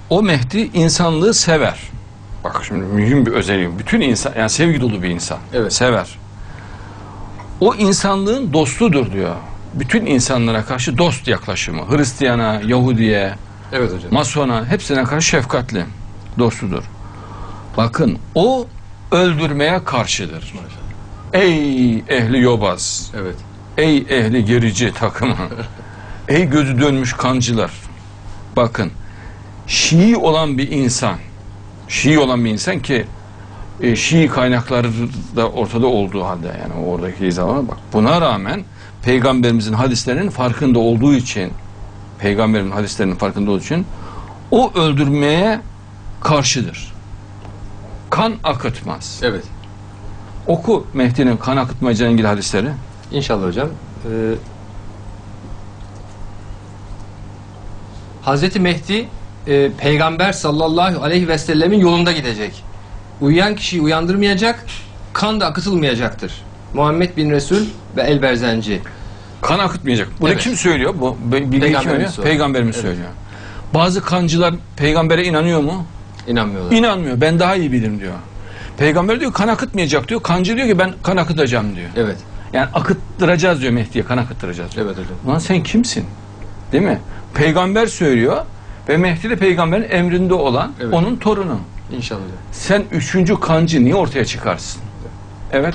o Mehdi insanlığı sever. Bak şimdi mühim bir özelliği. Bütün insan, yani sevgi dolu bir insan. Evet. Sever. O insanlığın dostudur diyor. Bütün insanlara karşı dost yaklaşımı. Hristiyana, Yahudiye, Evet hocam. Masona hepsine karşı şefkatli. Dostudur. Bakın o öldürmeye karşıdır. Ey ehli yobaz. Evet. Ey ehli gerici takımı. Ey gözü dönmüş kancılar. Bakın Şii olan bir insan, Şii olan bir insan ki Şii kaynakları da ortada olduğu halde, yani oradaki zaman bak, buna rağmen Peygamberimizin hadislerinin farkında olduğu için, Peygamberimizin hadislerinin farkında olduğu için o öldürmeye karşıdır. Kan akıtmaz. Evet. Oku Mehdi'nin kan akıtmayacağına ilgili hadisleri. İnşallah hocam. Hazreti Mehdi Peygamber sallallahu aleyhi ve sellemin yolunda gidecek. Uyuyan kişiyi uyandırmayacak, kan da akıtılmayacaktır. Muhammed bin Resul ve El-Berzenci. Kan akıtmayacak. Bunu Evet. kim söylüyor? Bu bilgi kim söylüyor? Peygamberimiz Evet. söylüyor. Bazı kancılar peygambere inanıyor mu? İnanmıyorlar. İnanmıyor. Ben daha iyi bilirim diyor. Peygamber diyor kan akıtmayacak diyor. Kancı diyor ki ben kan akıtacağım diyor. Evet. Yani akıttıracağız diyor, Mehdi'ye kan akıttıracağız diyor. Evet hocam. Ulan sen kimsin? Değil mi? Peygamber söylüyor ve Mehdi de peygamberin emrinde olan, Evet. onun torunu. İnşallah hocam. Sen üçüncü kancı niye ortaya çıkarsın? Evet.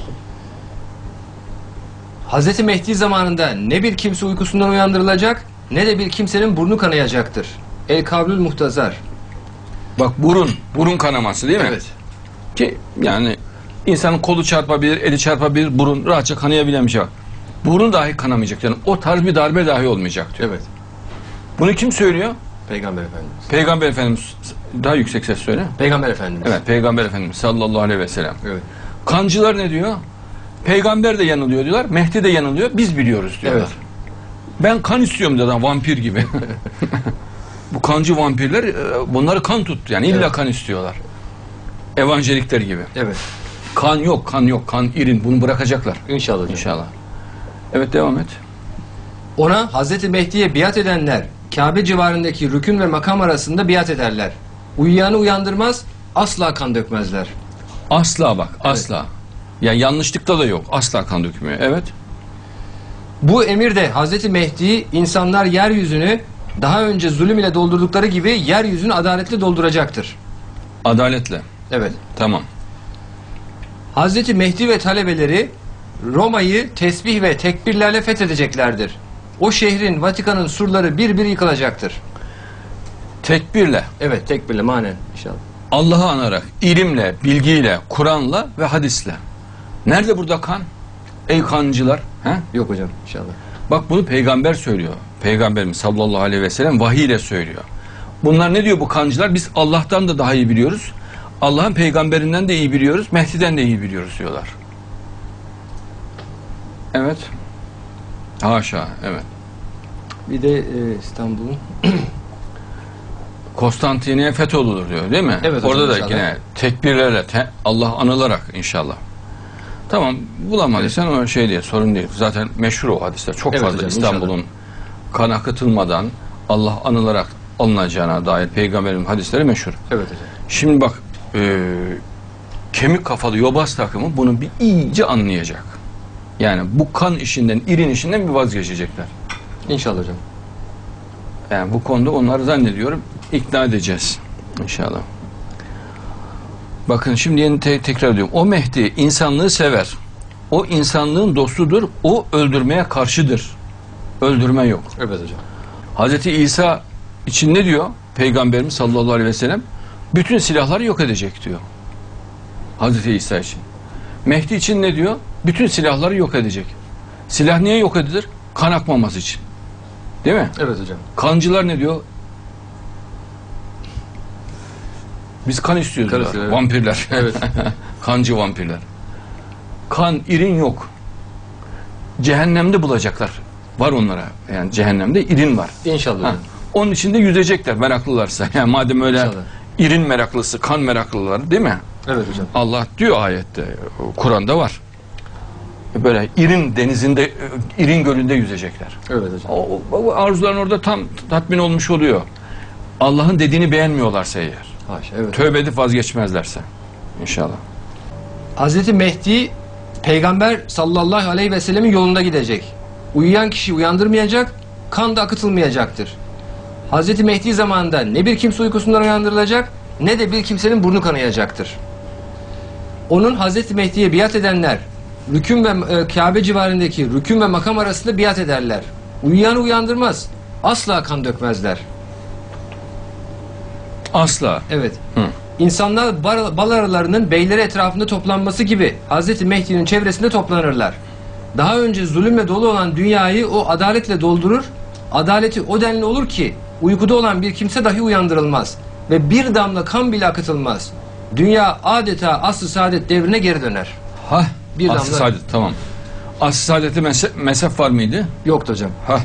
Hazreti Mehdi zamanında ne bir kimse uykusundan uyandırılacak, ne de bir kimsenin burnu kanayacaktır. El-Kablül Muhtazar. Bak burun kanaması değil mi? Evet. Ki yani insanın kolu çarpabilir, eli çarpabilir, burun rahatça kanayabilen bir şey var. Burun dahi kanamayacak, yani o tarz bir darbe dahi olmayacak diyor. Evet. Bunu kim söylüyor? Peygamber Efendimiz. Peygamber Efendimiz, daha yüksek ses söyle. Peygamber Efendimiz. Evet, Peygamber Efendimiz sallallahu aleyhi ve sellem. Evet. Kancılar ne diyor? Peygamber de yanılıyor diyorlar, Mehdi de yanılıyor, biz biliyoruz diyorlar. Evet. Ben kan istiyorum dedi, vampir gibi. Bu kancı vampirler bunları kan tuttu, yani illa Evet. kan istiyorlar. Evangelikler gibi. Evet. Kan yok, kan yok, kan irin, bunu bırakacaklar. İnşallah hocam. İnşallah. Evet, devam et. Ona Hazreti Mehdi'ye biat edenler Kabe civarındaki rükün ve makam arasında biat ederler. Uyuyanı uyandırmaz, asla kan dökmezler. Asla bak, asla. Yani yanlışlıkta da yok, asla kan dökmüyor. Evet. Bu emirde Hazreti Mehdi insanlar yeryüzünü daha önce zulüm ile doldurdukları gibi yeryüzünü adaletle dolduracaktır. Adaletle. Evet. Tamam. Hazreti Mehdi ve talebeleri Roma'yı tesbih ve tekbirlerle fethedeceklerdir. O şehrin, Vatikan'ın surları bir bir yıkılacaktır. Tekbirle, Evet, tekbirle manen inşallah. Allah'ı anarak, ilimle, bilgiyle, Kur'an'la ve hadisle. Nerede burada kan? Ey kancılar. He? Yok hocam inşallah. Bak bunu peygamber söylüyor. Peygamberimiz sallallahu aleyhi ve sellem vahiy ile söylüyor. Bunlar ne diyor bu kancılar? Biz Allah'tan da daha iyi biliyoruz. Allah'ın peygamberinden de iyi biliyoruz. Mehdi'den de iyi biliyoruz diyorlar. Evet. Haşa, evet. Bir de İstanbul'un Konstantiniye fethedilir diyor değil mi? Evet hocam, Orada da inşallah. yine tekbirlerle Allah anılarak inşallah. Tamam, bulamadıysan o şey diye sorun değil. Zaten meşhur o hadisler. Çok Evet fazla hocam, İstanbul'un kan akıtılmadan Allah anılarak alınacağına dair peygamberin hadisleri meşhur. Evet hocam. Şimdi bak kemik kafalı yobaz takımı bunu bir iyice anlayacak. Yani bu kan işinden, irin işinden bir vazgeçecekler. İnşallah hocam. Yani bu konuda onları zannediyorum ikna edeceğiz inşallah. Bakın şimdi yeni tekrar ediyorum. O Mehdi insanlığı sever. O insanlığın dostudur. O öldürmeye karşıdır. Öldürme yok. Evet hocam. Hazreti İsa için ne diyor? Peygamberimiz sallallahu aleyhi ve sellem bütün silahları yok edecek diyor. Hazreti İsa için. Mehdi için ne diyor? Bütün silahları yok edecek. Silah niye yok edilir? Kan akmaması için. Değil mi? Evet hocam. Kancılar ne diyor? Biz kan istiyoruz. Kan diyorlar. istiyor, evet. Vampirler. Evet. Kancı vampirler. Kan, irin yok. Cehennemde bulacaklar. Var onlara. Yani cehennemde irin var. İnşallah hocam. Ha. Onun içinde yüzecekler meraklılarsa. Yani madem öyle İnşallah. irin meraklısı, kan meraklılar değil mi? Evet hocam. Allah diyor ayette, Kur'an'da var. Böyle irin denizinde, irin gölünde yüzecekler. Evet hocam. O arzuların orada tam tatmin olmuş oluyor. Allah'ın dediğini beğenmiyorlarsa eğer, Haşa, evet. tövbe edip vazgeçmezlerse inşallah. Hazreti Mehdi Peygamber sallallahu aleyhi ve sellemin yolunda gidecek. Uyuyan kişi uyandırmayacak, kan da akıtılmayacaktır. Hazreti Mehdi zamanında ne bir kimse uykusundan uyandırılacak, ne de bir kimsenin burnu kanayacaktır. Onun Hazreti Mehdi'ye biat edenler, rükün ve Kabe civarındaki rükün ve makam arasında biat ederler. Uyuyanı uyandırmaz, asla kan dökmezler. Asla. Evet. Hı. İnsanlar bal arılarının beyleri etrafında toplanması gibi Hazreti Mehdi'nin çevresinde toplanırlar. Daha önce zulümle dolu olan dünyayı o adaletle doldurur, adaleti o denli olur ki uykuda olan bir kimse dahi uyandırılmaz ve bir damla kan bile akıtılmaz. Dünya adeta asr-ı saadet devrine geri döner. Ha, Bir asr-ı damla- saadet, tamam. Asr-ı saadete mezhep var mıydı? Yoktu hocam. Ha.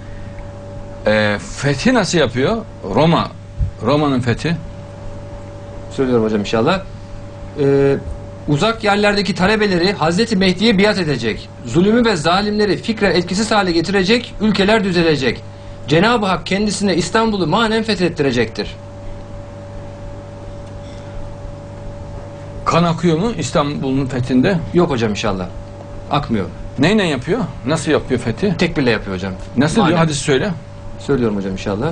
Fethi nasıl yapıyor? Roma'nın fethi. Söylüyorum hocam inşallah. Uzak yerlerdeki talebeleri Hazreti Mehdi'ye biat edecek. Zulümü ve zalimleri fikren etkisiz hale getirecek, ülkeler düzelecek. Cenab-ı Hak kendisine İstanbul'u manen fethettirecektir. Kan akıyor mu İstanbul'un fethinde? Yok hocam inşallah. Akmıyor. Neyle yapıyor? Nasıl yapıyor fethi? Tekbirle yapıyor hocam. Nasıl diyor? Manen. Hadi söyle. Söylüyorum hocam inşallah.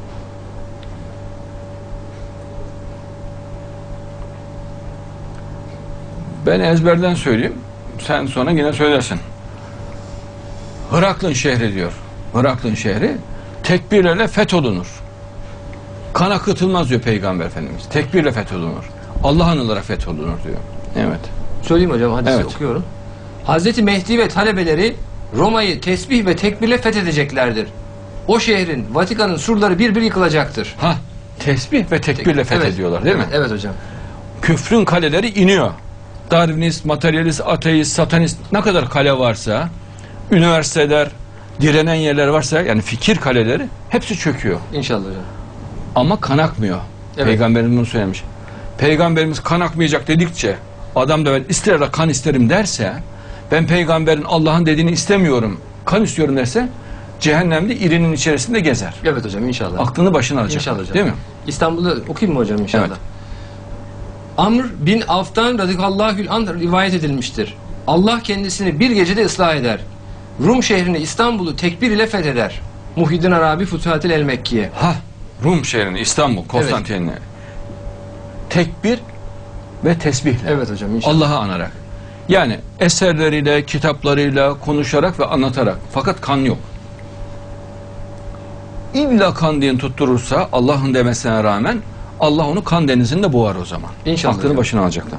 Ben ezberden söyleyeyim. Sen sonra yine söylersin. Hıraklın şehri diyor. Hıraklın şehri tekbirlerle fetholunur. Kan akıtılmaz diyor Peygamber Efendimiz. Tekbirle fetholunur. Allah anılarak fetholunur diyor. Evet. Söyleyeyim hocam hadisi Evet. okuyorum. Hazreti Mehdi ve talebeleri Roma'yı tesbih ve tekbirle fethedeceklerdir. O şehrin, Vatikan'ın surları bir bir yıkılacaktır. Ha, tesbih ve tekbirle fethediyorlar değil mi? Evet hocam. Küfrün kaleleri iniyor. Darwinist, materyalist, ateist, satanist ne kadar kale varsa, üniversiteler, direnen yerler varsa, yani fikir kaleleri hepsi çöküyor. İnşallah hocam. Ama kan akmıyor. Evet. Peygamberimiz bunu söylemiş. Peygamberimiz kan akmayacak dedikçe, adam da ben ister kan isterim derse, ben peygamberin Allah'ın dediğini istemiyorum, kan istiyorum derse, cehennemde irinin içerisinde gezer. Evet hocam inşallah. Aklını başına alacak. İnşallah hocam. Değil mi? İstanbul'da okuyayım mı hocam inşallah? Evet. Amr bin Avf'tan radıyallahu anh rivayet edilmiştir. Allah kendisini bir gecede ıslah eder. Rum şehrini İstanbul'u tekbir ile fetheder. Muhyiddin Arabi Futuhatil el Mekkiye. Ha, Rum şehrini, İstanbul, Konstantin'i. Tekbir ve tesbihle. Evet hocam inşallah. Allah'ı anarak. Yani eserleriyle, kitaplarıyla, konuşarak ve anlatarak. Fakat kan yok. İlla kan diye tutturursa Allah'ın demesine rağmen Allah onu kan denizinde boğar o zaman. İnşallah Aklını hocam. başına alacaklar.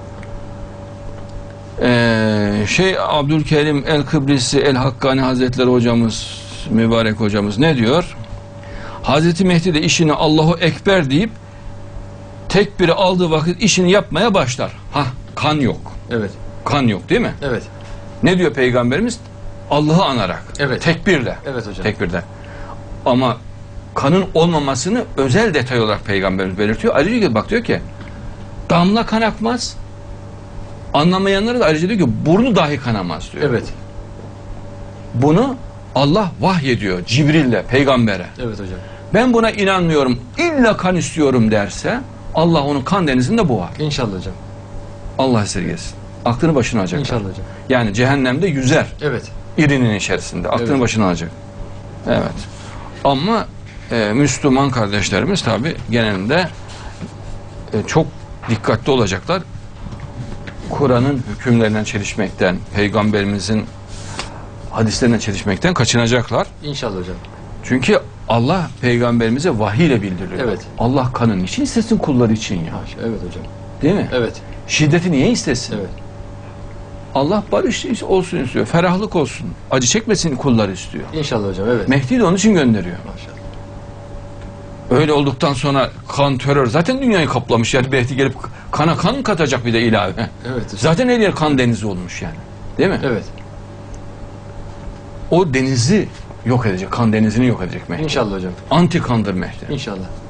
Abdülkerim el-Kıbrisi el-Hakkani Hazretleri hocamız, mübarek hocamız ne diyor? Hazreti Mehdi de işini Allahu Ekber deyip tekbiri aldığı vakit işini yapmaya başlar. Ha, kan yok. Evet. Kan yok değil mi? Evet. Ne diyor Peygamberimiz? Allah'ı anarak. Evet. Tekbirle. Evet hocam. Tekbirle. Ama kanın olmamasını özel detay olarak Peygamberimiz belirtiyor. Ayrıca bak diyor ki damla kan akmaz. Anlamayanlara da ayrıca diyor ki burnu dahi kanamaz diyor. Evet. Bunu Allah vahyediyor Cibril'le peygambere. Evet hocam. Ben buna inanmıyorum. İlla kan istiyorum derse Allah onu kan denizinde boğar. İnşallah hocam. Allah esirgesin. Aklını başına alacak. İnşallah hocam. Yani cehennemde yüzer. Evet. İrinin içerisinde. Aklını Evet. başına alacak. Evet. Ama Müslüman kardeşlerimiz tabi genelinde çok dikkatli olacaklar. Kur'an'ın hükümlerinden çelişmekten, Peygamberimizin hadislerinden çelişmekten kaçınacaklar. İnşallah hocam. Çünkü Allah Peygamberimize vahiy ile bildiriyor. Evet. Allah kanın için istesin kulları için ya. Evet hocam. Değil mi? Evet. Şiddeti niye istesin? Evet. Allah barış olsun istiyor. Ferahlık olsun. Acı çekmesin kulları istiyor. İnşallah hocam. Evet. Mehdi de onun için gönderiyor. Maşallah. Öyle olduktan sonra kan, terör zaten dünyayı kaplamış. Yani Mehdi gelip kana kan katacak bir de ilave. Evet hocam. Zaten her yer kan denizi olmuş yani. Değil mi? Evet. O denizi yok edecek. Kan denizini yok edecek Mehdi. İnşallah hocam. Anti kandır Mehdi. İnşallah.